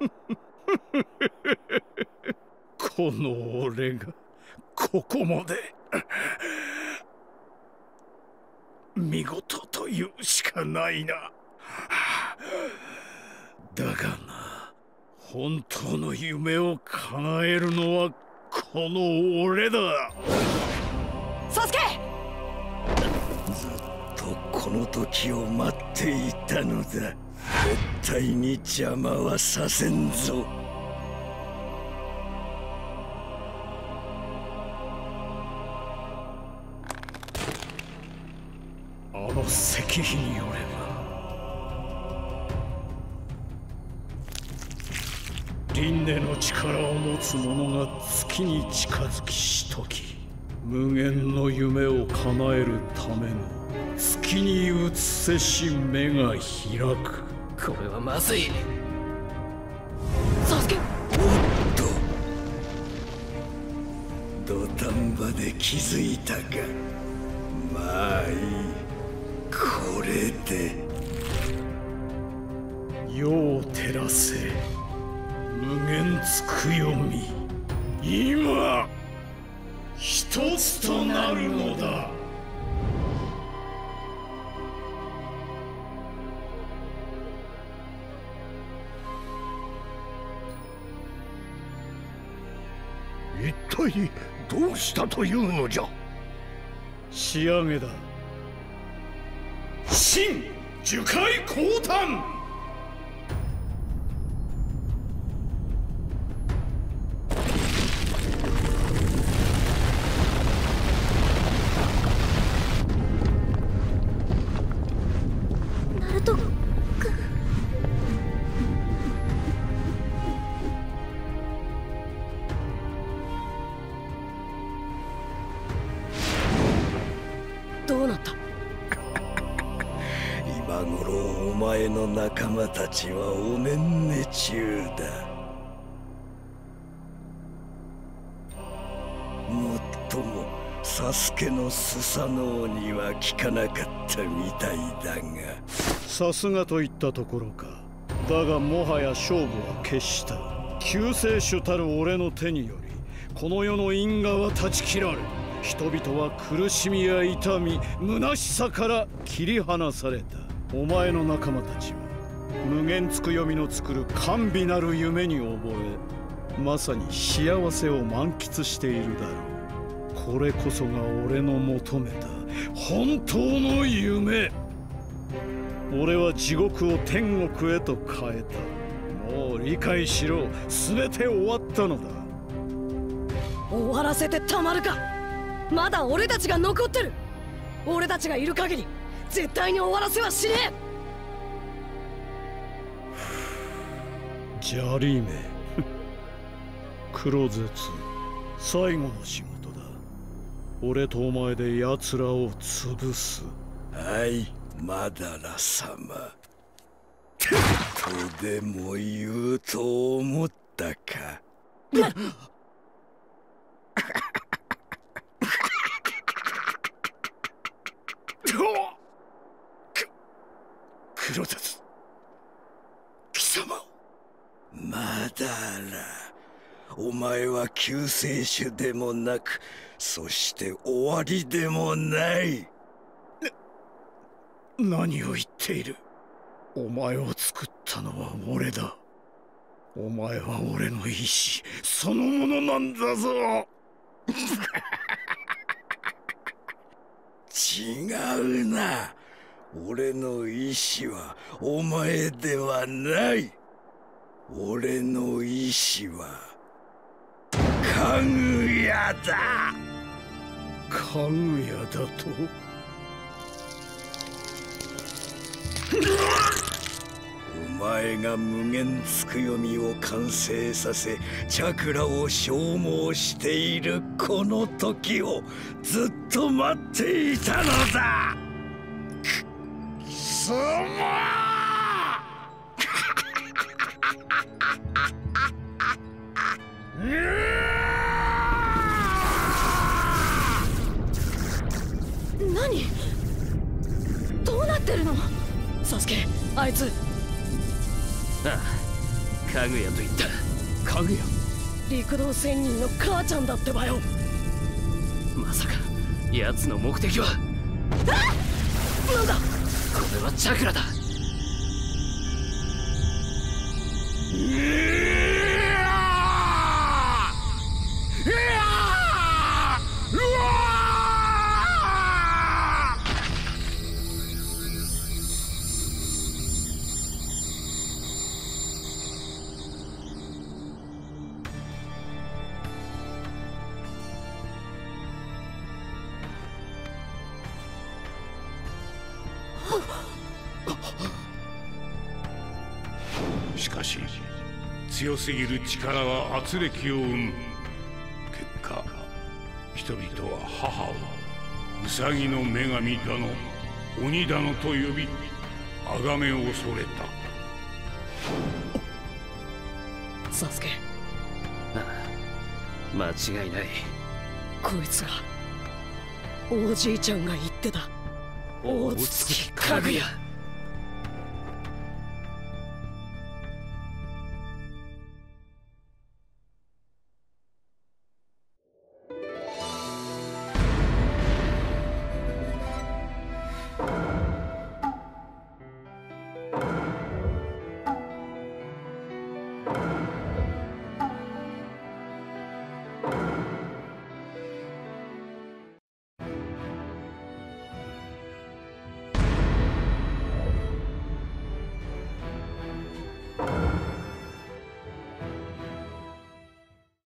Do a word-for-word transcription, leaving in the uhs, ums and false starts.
この俺がここまで見事というしかないな。だがな、本当の夢を叶えるのはこの俺だ。 サスケ！ ずっとこの時を待っていたのだ。絶対に邪魔はさせんぞ。 あの石碑によれば、輪廻の力を持つ者が月に近づきしとき、無限の夢を叶えるための月に映せし目が開く。 これはまずい。サスケ！ おっと、土壇場で気づいたか。まあいい、これで。 世を照らせ無限つくよみ、今一つとなるのだ。 一体どうしたというのじゃ。 仕上げだ。新樹海降誕。 ナルト君。 どうなった？ 今頃お前の仲間たちはおねんね中だ。もっともサスケのスサノオには効かなかったみたいだが。 さすがといったところか。だがもはや勝負は決した。救世主たる俺の手によりこの世の因果は断ち切られ、人々は苦しみや痛み、虚しさから切り離された。お前の仲間たちは無限つくよみの作る甘美なる夢に溺れ、まさに幸せを満喫しているだろう。これこそが俺の求めた本当の夢。俺は地獄を天国へと変えた。もう理解しろ。全て終わったのだ。 終わらせてたまるか。まだ俺たちが残ってる。俺たちがいる限り絶対に終わらせはしねえ。 ジャリーメ黒絶、最後の仕事だ。俺とお前で奴らを潰す。 はい、マダラ様。とでも言うと思ったか。 黒絶、貴様。 マダラ、お前は救世主でもなく、そして終わりでもない。 何を言っている。お前を作ったのは俺だ。お前は俺の意志そのものなんだぞ。 違うな。俺の意志はお前ではない。俺の意志はかぐやだ。 かぐやだと？ お前が無限つくよみを完成させ、チャクラを消耗しているこの時をずっと待っていたのだ。 貴様！ 何？どうなってるの？サスケ、あいつ。 ああ、 かぐやと言った。 かぐや。 陸道仙人の母ちゃんだってばよ。 まさか奴の目的は。 あ！なんだ。 これはチャクラだ。 しかし強すぎる力は圧力を生む。結果人々は母をウサギの女神だの鬼だのと呼び崇めを恐れた。 サスケ。 ああ、間違いない。 こいつがおじいちゃんが言ってた大月かぐや。